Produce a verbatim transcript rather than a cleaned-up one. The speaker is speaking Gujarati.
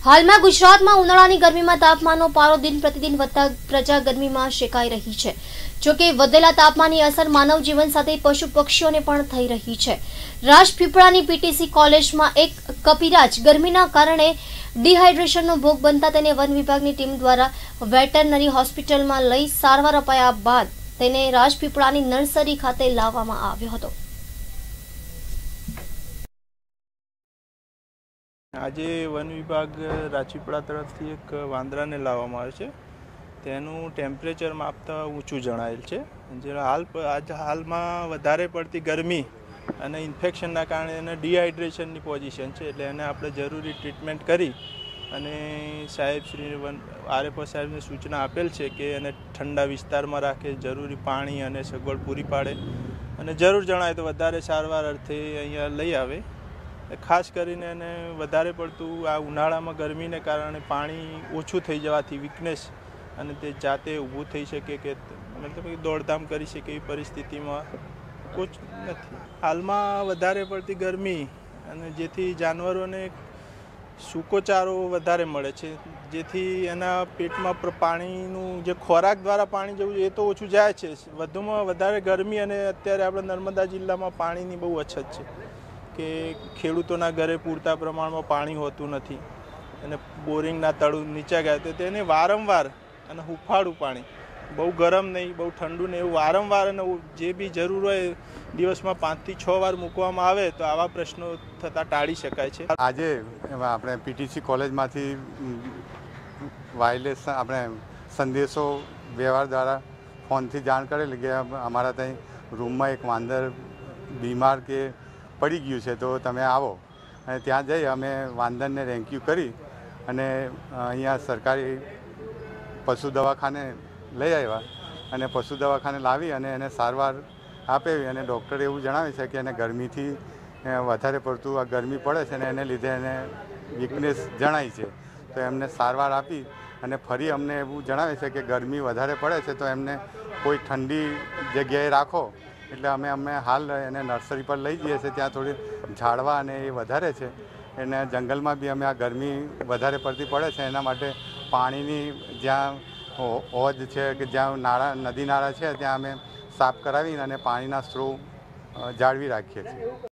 હાલમાં ગુજરાતમાં ઉનાળાની ગરમીમાં તાપમાનનો પારો દિન પ્રતિદિન વધતા પ્રજા ગરમીમાં શેકાઈ રહી છે। જોકે વધેલા તાપમાનની અસર માનવ જીવન સાથે પશુ પક્ષીઓને પણ થઈ રહી છે। રાજપીપળાની પીટીસી કોલેજમાં એક કપિરાજ ગરમીના કારણે ડિહાઇડ્રેશનનો ભોગ બનતા તેને વન વિભાગની ટીમ દ્વારા વેટરનરી હોસ્પિટલમાં લઈ સારવાર અપાયા બાદ તેને રાજપીપળાની નર્સરી ખાતે લાવવામાં આવ્યો હતો। આજે વન વિભાગ રાજપીપળા તરફથી એક વાંદરાને લાવવામાં આવે છે। તેનું ટેમ્પરેચર માપતા ઊંચું જણાયેલ છે। જે હાલ આજ હાલમાં વધારે પડતી ગરમી અને ઇન્ફેક્શનના કારણે એને ડિહાઇડ્રેશનની પોઝિશન છે, એટલે એને આપણે જરૂરી ટ્રીટમેન્ટ કરી અને સાહેબ શ્રી વન આરએફઓ સાહેબને સૂચના આપેલ છે કે એને ઠંડા વિસ્તારમાં રાખે, જરૂરી પાણી અને સગવડ પૂરી પાડે અને જરૂર જણાય તો વધારે સારવાર અર્થે અહીંયા લઈ આવે। ખાસ કરીને એને વધારે પડતું આ ઉનાળામાં ગરમીને કારણે પાણી ઓછું થઈ જવાથી વીકનેસ અને તે જાતે ઊભું થઈ શકે કે મતલબ કે દોડધામ કરી શકે એવી પરિસ્થિતિમાં કોઈ નથી। હાલમાં વધારે પડતી ગરમી અને જેથી જાનવરોને સૂકો ચારો વધારે મળે છે, જેથી એના પેટમાં પાણીનું જે ખોરાક દ્વારા પાણી જવું એ તો ઓછું જાય છે। વધુમાં વધારે ગરમી અને અત્યારે આપણે નર્મદા જિલ્લામાં પાણીની બહુ અછત છે કે ખેડૂતોના ઘરે પૂરતા પ્રમાણમાં પાણી હોતું નથી અને બોરિંગના તળું નીચે ગયા તો તેને વારંવાર અને હુંફાળું પાણી, બહુ ગરમ નહીં બહુ ઠંડુ નહીં, એવું વારંવાર અને જે બી જરૂર હોય દિવસમાં પાંચથી છ વાર મૂકવામાં આવે તો આવા પ્રશ્નો થતાં ટાળી શકાય છે। આજે આપણે પીટીસી કોલેજમાંથી વાયરલેસ આપણે સંદેશો વ્યવહાર દ્વારા ફોનથી જાણ કરેલી કે અમારા ત્યાં રૂમમાં એક વાંદર બીમાર કે પડી ગયું છે તો તમે આવો, અને ત્યાં જઈ અમે વાંદરને રેસ્ક્યુ કરી અને અહીંયા સરકારી પશુ દવાખાને લઈ આવ્યા અને પશુ દવાખાને લાવી અને એને સારવાર આપેવી અને ડૉક્ટરે એવું જણાવે છે કે એને ગરમીથી વધારે પડતું આ ગરમી પડે છે અને એને લીધે એને વીકનેસ જણાય છે, તો એમને સારવાર આપી અને ફરી અમને એવું જણાવે છે કે ગરમી વધારે પડે છે તો એમને કોઈ ઠંડી જગ્યાએ રાખો, એટલે અમે અમે હાલ એને નર્સરી પર લઈ જઈએ છીએ। ત્યાં થોડી ઝાડવા અને એ વધારે છે, એને જંગલમાં બી અમે આ ગરમી વધારે પડતી પડે છે એના માટે પાણીની જ્યાં હોજ છે કે જ્યાં નાળા નદી નાળા છે ત્યાં અમે સાફ કરાવીને અને પાણીના સ્ત્રોત જાળવી રાખીએ છીએ।